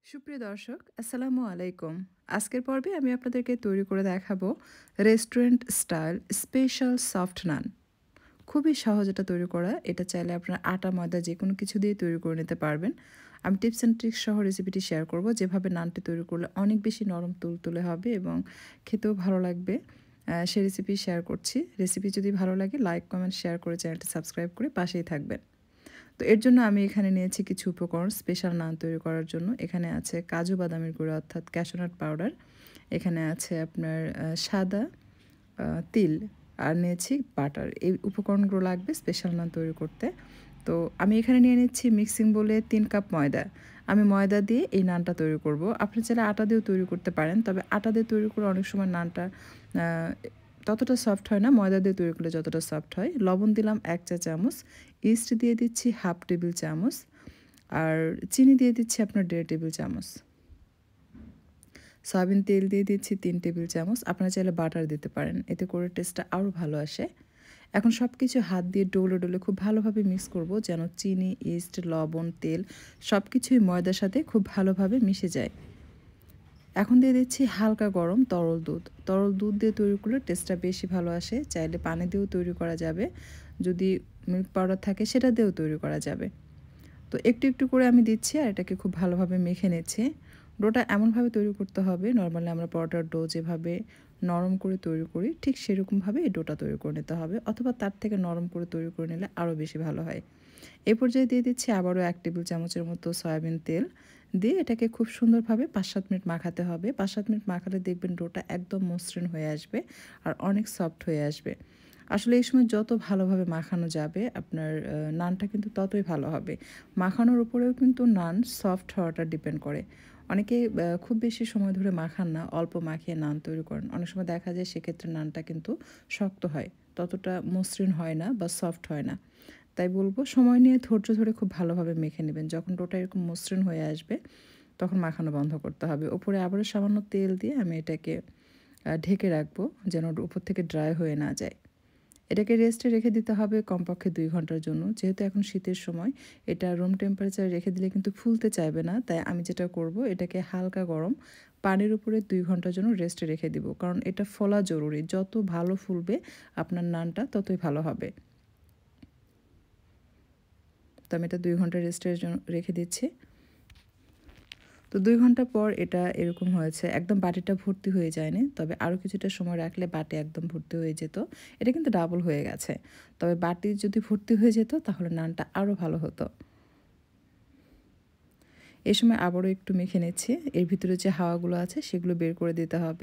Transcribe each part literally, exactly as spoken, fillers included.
সুপ্রিয় দর্শক, আসসালামু আলাইকুম। আজকের পর্বে আমি আপনাদেরকে তৈরি করে দেখাবো restaurant style special soft naan. খুবই সহজ এটা তৈরি করা। এটা চাইলে আপনার আটা, ময়দা যেকোনো কিছু দিয়ে তৈরি করে নিতে পারবেন। আমি টিপস অ্যান্ড ট্রিক্স সহ রেসিপিটি শেয়ার করব, যেভাবে নানটি তৈরি করলে অনেক বেশি নরম তুলতুলে হবে এবং খেতেও ভালো লাগবে। আ সেই রেসিপি শেয়ার করছি। রেসিপি যদি ভালো লাগে লাইক, কমেন্ট, শেয়ার করে চ্যানেলটি সাবস্ক্রাইব করে পাশেই থাকবেন। তো এর জন্য আমি এখানে নিয়েছি কিছু উপকরণ স্পেশাল নান তৈরি করার জন্য। এখানে আছে কাজু বাদামের গুঁড়া অর্থাৎ ক্যাশনাট পাউডার। এখানে আছে আপনার আ সাদা আ তিল আর নিয়েছি বাটার। এই উপকরণগুলো লাগবে স্পেশাল নান তৈরি করতে। তো আমি এখানে নিয়ে নিচ্ছি মিক্সিং বোলে তিন কাপ ময়দা। আমি ময়দা দিয়ে এই নানটা তৈরি করব। আপনি চাইলে আটা দিয়েও তৈরি করতে পারেন। তবে আটা দিয়ে তৈরি করে অনেক সময় নানটা আ ততটা সফট হয় না, ময়দা দিয়ে তৈরি করলে যতটা সফট হয়। লবণ দিলাম এক চা চামচ, ইস্ট দিয়ে দিচ্ছি হাফ টেবিল চামচ, আর চিনি দিয়ে দিচ্ছি আপনার দেড় টেবিল চামচ। সয়াবিন তেল দিয়ে দিচ্ছি তিন টেবিল চামচ। আপনারা চাইলে বাটার দিতে পারেন, এতে করে টেস্টটা আরও ভালো আসে। এখন সব কিছু হাত দিয়ে ডলে ডলে খুব ভালোভাবে মিক্স করব, যেন চিনি, ইস্ট, লবণ, তেল সব কিছুই ময়দার সাথে খুব ভালোভাবে মিশে যায়। এখন দিয়ে দিচ্ছি হালকা গরম তরল দুধ। তরল দুধ দিয়ে তৈরি করলে টেস্টটা বেশি ভালো আসে। চাইলে পানি দিয়েও তৈরি করা যাবে, যদি মিল্ক পাউডার থাকে সেটা দিয়েও তৈরি করা যাবে। তো একটু একটু করে আমি দিচ্ছি আর এটাকে খুব ভালোভাবে মেখে নিচ্ছি। ডোটা এমনভাবে তৈরি করতে হবে, নর্মালি আমরা পরোটার ডো যেভাবে নরম করে তৈরি করি ঠিক সেরকমভাবে এই ডোটা তৈরি করে নিতে হবে, অথবা তার থেকে নরম করে তৈরি করে নিলে আরও বেশি ভালো হয়। এই পর্যায়ে দিয়ে দিচ্ছি আবারও এক টেবিল চামচের মতো সয়াবিন তেল। দিয়ে এটাকে খুব সুন্দরভাবে পাঁচ সাত মিনিট মাখাতে হবে। পাঁচ সাত মিনিট মাখালে দেখবেন ডোটা একদম মসৃণ হয়ে আসবে আর অনেক সফট হয়ে আসবে। আসলে এই সময় যত ভালোভাবে মাখানো যাবে আপনার নানটা কিন্তু ততই ভালো হবে। মাখানোর উপরেও কিন্তু নান সফট হওয়াটা ডিপেন্ড করে। অনেকে খুব বেশি সময় ধরে মাখান না, অল্প মাখিয়ে নান তৈরি করেন। অনেক সময় দেখা যায় সেক্ষেত্রে নানটা কিন্তু শক্ত হয়, ততটা মসৃণ হয় না বা সফট হয় না। তাই বলবো সময় নিয়ে ধৈর্য ধরে খুব ভালোভাবে মেখে নেবেন। যখন ডোটা এরকম মসৃণ হয়ে আসবে তখন মাখানো বন্ধ করতে হবে। উপরে আবারও সামান্য তেল দিয়ে আমি এটাকে ঢেকে রাখবো, যেন উপর থেকে ড্রাই হয়ে না যায়। এটাকে রেস্টে রেখে দিতে হবে কমপক্ষে দুই ঘন্টার জন্য। যেহেতু এখন শীতের সময়, এটা রুম টেম্পারেচারে রেখে দিলে কিন্তু ফুলতে চাইবে না। তাই আমি যেটা করব, এটাকে হালকা গরম পানির উপরে দুই ঘন্টার জন্য রেস্টে রেখে দিব, কারণ এটা ফোলা জরুরি। যত ভালো ফুলবে আপনার নানটা ততই ভালো হবে। তো আমি এটা দুই ঘন্টা রেস্টের জন্য রেখে দিচ্ছি। তো দুই ঘন্টা পর এটা এরকম হয়েছে, একদম বাটিটা ভর্তি হয়ে যায়নি, তবে আরও কিছুটা সময় রাখলে বাটি একদম ভর্তি হয়ে যেত। এটা কিন্তু ডাবল হয়ে গেছে, তবে বাটি যদি ভর্তি হয়ে যেত তাহলে নানটা আরও ভালো হতো। এই সময় আবারও একটু মেখে নিচ্ছি। এর ভিতরে যে হাওয়াগুলো আছে সেগুলো বের করে দিতে হবে।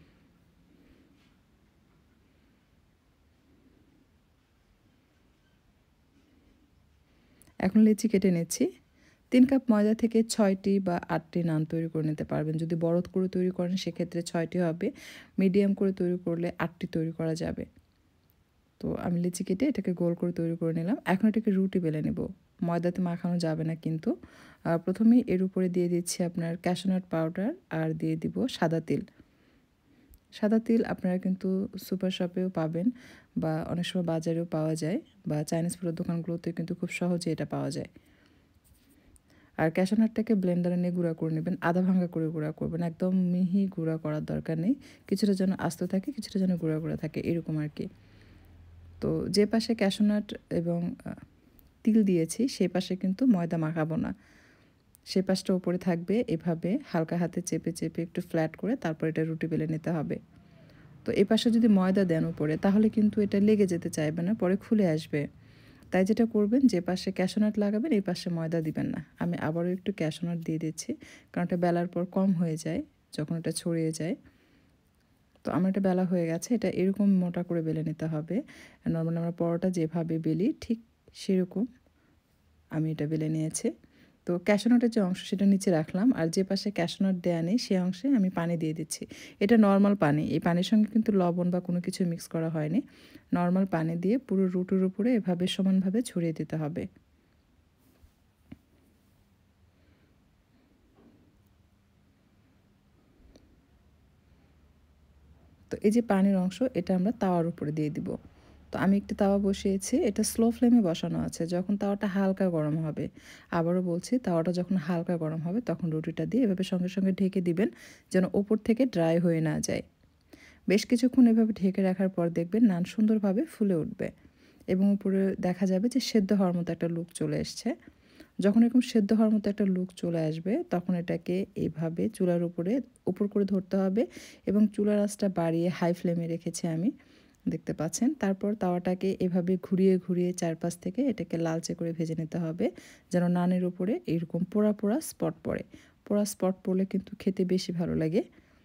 এখন লিচি কেটে নিচ্ছি। তিন কাপ ময়দা থেকে ছয়টি বা আটটি নান তৈরি করে নিতে পারবেন। যদি বড় করে তৈরি করেন সেক্ষেত্রে ছয়টি হবে, মিডিয়াম করে তৈরি করলে আটটি তৈরি করা যাবে। তো আমি লিচি কেটে এটাকে গোল করে তৈরি করে নিলাম। এখন এটাকে রুটি বেলে নেব। ময়দাতে মাখানো যাবে না কিন্তু। প্রথমেই এর উপরে দিয়ে দিচ্ছি আপনার ক্যাশনাট পাউডার আর দিয়ে দিব সাদা তিল। সাদা তিল আপনারা কিন্তু সুপার শপেও পাবেন বা অনেক সময় বাজারেও পাওয়া যায়, বা চাইনিজ ফুডের দোকানগুলোতে কিন্তু খুব সহজে এটা পাওয়া যায়। আর ক্যাশনাটটাকে ব্লেন্ডারে নিয়ে গুঁড়া করে নেবেন, আধা ভাঙা করে গুঁড়া করবেন, একদম মিহি গুঁড়া করার দরকার নেই। কিছুটা যেন আস্ত থাকে, কিছুটা যেন গুঁড়া গুঁড়া থাকে, এরকম আর কি। তো যে পাশে ক্যাশনাট এবং তিল দিয়েছি সেই পাশে কিন্তু ময়দা মাখাবো না, সে পাশটা উপরে থাকবে। এভাবে হালকা হাতে চেপে চেপে একটু ফ্ল্যাট করে তারপর এটা রুটি বেলে নিতে হবে। তো এই পাশে যদি ময়দা দেন উপরে তাহলে কিন্তু এটা লেগে যেতে চাইবে না, পরে খুলে আসবে। তাই যেটা করবেন, যে পাশে ক্যাশনাট লাগাবেন এই পাশে ময়দা দিবেন না। আমি আবারও একটু ক্যাশনাট দিয়ে দিচ্ছি, কারণ এটা বেলার পর কম হয়ে যায় যখন এটা ছড়িয়ে যায়। তো আমার এটা বেলা হয়ে গেছে। এটা এরকম মোটা করে বেলে নিতে হবে। নর্মালি আমরা পরোটা যেভাবে বেলি ঠিক সেরকম আমি এটা বেলে নিয়েছি। তো ক্যাশনাটের যে অংশ সেটা নিচে রাখলাম, আর যে পাশে ক্যাশনাট দেওয়া নেই সেই অংশে আমি পানি দিয়ে দিচ্ছি। এটা নর্মাল পানি, এই পানির সঙ্গে কিন্তু লবণ বা কোনো কিছু মিক্স করা হয়নি। নর্মাল পানি দিয়ে পুরো রুটির উপরে এভাবে সমানভাবে ছড়িয়ে দিতে হবে। তো এই যে পানির অংশ এটা আমরা তাওয়ার উপরে দিয়ে দিব। তো আমি একটি তাওয়া বসিয়েছি, এটা স্লো ফ্লেমে বসানো আছে। যখন তাওয়াটা হালকা গরম হবে, আবারও বলছি তাওয়াটা যখন হালকা গরম হবে তখন রুটিটা দিয়ে এভাবে সঙ্গে সঙ্গে ঢেকে দিবেন, যেন ওপর থেকে ড্রাই হয়ে না যায়। বেশ কিছুক্ষণ এভাবে ঢেকে রাখার পর দেখবেন নান সুন্দরভাবে ফুলে উঠবে এবং উপরে দেখা যাবে যে সেদ্ধ হওয়ার মতো একটা লুক চলে এসছে। যখন এরকম সেদ্ধ হওয়ার মতো একটা লুক চলে আসবে তখন এটাকে এইভাবে চুলার উপরে উপর করে ধরতে হবে এবং চুলার আঁচটা বাড়িয়ে হাই ফ্লেমে রেখেছি আমি, দেখতে পাচ্ছেন। তারপর তাওয়াটাকে এভাবে ঘুরিয়ে ঘুরিয়ে চারপাশ থেকে এটাকে লালচে করে ভেজে নিতে হবে, যেন নানের উপরে এরকম পোড়া পোড়া স্পট পড়ে। পোড়া স্পট পড়লে কিন্তু খেতে বেশি ভালো লাগে।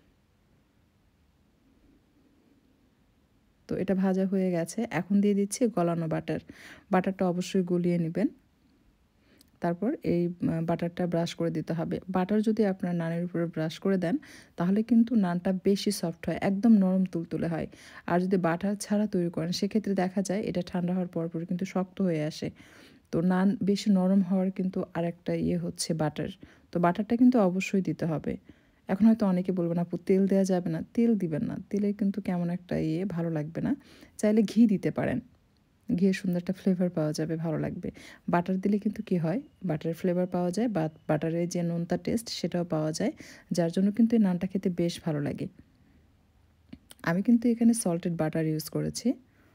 তো এটা ভাজা হয়ে গেছে, এখন দিয়ে দিচ্ছি গলানো বাটার। বাটারটা অবশ্যই গলিয়ে নেবেন। তারপর এই বাটারটা ব্রাশ করে দিতে হবে। বাটার যদি আপনার নানের উপরে ব্রাশ করে দেন তাহলে কিন্তু নানটা বেশি সফট হয়, একদম নরম তুলতুলে হয়। আর যদি বাটার ছাড়া তৈরি করেন সেক্ষেত্রে দেখা যায় এটা ঠান্ডা হওয়ার পর পর কিন্তু শক্ত হয়ে আসে। তো নান বেশি নরম হওয়ার কিন্তু আরেকটা ইয়ে হচ্ছে বাটার। তো বাটারটা কিন্তু অবশ্যই দিতে হবে। এখন হয়তো অনেকে বলবেন আপু তেল দেওয়া যাবে না, তেল দিবেন না, তেলে কিন্তু কেমন একটা ইয়ে ভালো লাগবে না। চাইলে ঘি দিতে পারেন, ঘিয়ের সুন্দর একটা ফ্লেভার পাওয়া যাবে, ভালো লাগবে। বাটার দিলে কিন্তু কি হয়, বাটারের ফ্লেভার পাওয়া যায় বা বাটারের যে নোনতা টেস্ট সেটাও পাওয়া যায়, যার জন্য কিন্তু এই নানটা খেতে বেশ ভালো লাগে। আমি কিন্তু এখানে সল্টেড বাটার ইউজ করেছি।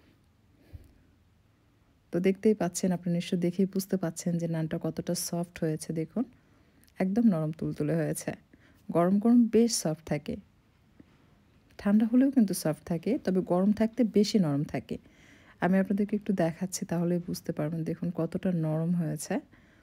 তো দেখতেই পাচ্ছেন, আপনি নিশ্চয় দেখেই বুঝতে পাচ্ছেন যে নানটা কতটা সফট হয়েছে। দেখুন একদম নরম তুলতুলে হয়েছে। গরম গরম বেশ সফট থাকে, ঠান্ডা হলেও কিন্তু সফট থাকে, তবে গরম থাকতে বেশি নরম থাকে। আমি আপনাদেরকে একটু দেখাচ্ছি তাহলেই বুঝতে পারবেন, দেখুন কতটা নরম হয়েছে।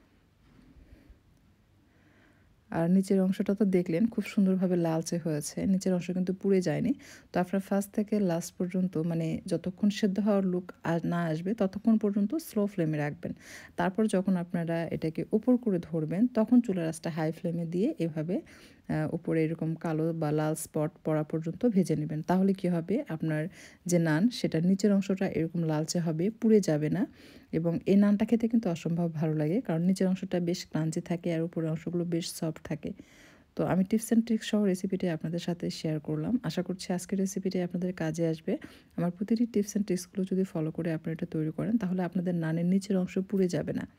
আর নিচের অংশটা তো দেখলেন খুব সুন্দরভাবে লালচে হয়েছে, নিচের অংশ কিন্তু পুড়ে যায়নি। তো আপনার ফার্স্ট থেকে লাস্ট পর্যন্ত মানে যতক্ষণ সেদ্ধ হওয়ার লুক না আসবে ততক্ষণ পর্যন্ত স্লো ফ্লেমে রাখবেন। তারপর যখন আপনারা এটাকে উপর করে ধরবেন তখন চুলার আঁচটা হাই ফ্লেমে দিয়ে এভাবে উপরে এরকম কালো বা লাল স্পট পড়া পর্যন্ত ভেজে নেবেন। তাহলে কি হবে, আপনার যে নান সেটা নিচের অংশটা এরকম লালচে হবে, পুড়ে যাবে না। এবং এই নানটা খেতে কিন্তু অসম্ভব ভালো লাগে, কারণ নিচের অংশটা বেশ ক্রাঞ্চি থাকে আর উপরের অংশগুলো বেশ সফট থাকে। তো আমি টিপস অ্যান্ড ট্রিক্স সহ রেসিপিটি আপনাদের সাথে শেয়ার করলাম। আশা করছি আজকের রেসিপিটি আপনাদের কাজে আসবে। আমার প্রতিটি টিপস অ্যান্ড ট্রিক্সগুলো যদি ফলো করে আপনারা এটা তৈরি করেন তাহলে আপনাদের নানের নিচের অংশ পুড়ে যাবে না।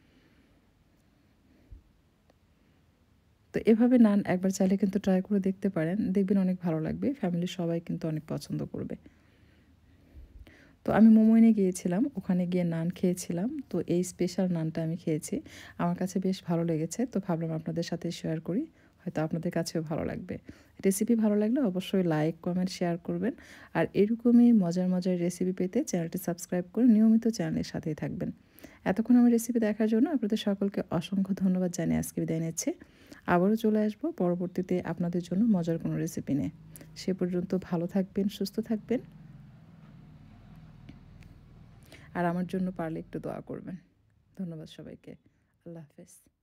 তো এভাবে নান একবার চাইলে কিন্তু ট্রাই করে দেখতে পারেন, দেখবেন অনেক ভালো লাগবে, ফ্যামিলির সবাই কিন্তু অনেক পছন্দ করবে। তো আমি মোমোইনে গিয়েছিলাম, ওখানে গিয়ে নান খেয়েছিলাম। তো এই স্পেশাল নানটা আমি খেয়েছি, আমার কাছে বেশ ভালো লেগেছে। তো ভাবলাম আপনাদের সাথে শেয়ার করি, হয়তো আপনাদের কাছেও ভালো লাগবে। রেসিপি ভালো লাগলে অবশ্যই লাইক কমেন্ট শেয়ার করবেন। আর এরকমই মজার মজার রেসিপি পেতে চ্যানেলটি সাবস্ক্রাইব করে নিয়মিত চ্যানেলের সাথেই থাকবেন। এতক্ষণ আমার রেসিপি দেখার জন্য আপনাদের সকলকে অসংখ্য ধন্যবাদ জানিয়ে আজকে বিদায় নিচ্ছি। আবারও চলে আসবো পরবর্তীতে আপনাদের জন্য মজার কোনো রেসিপি নিয়ে। সে পর্যন্ত ভালো থাকবেন, সুস্থ থাকবেন, আর আমার জন্য পারলে একটু দোয়া করবেন। ধন্যবাদ সবাইকে। আল্লাহ হাফেজ।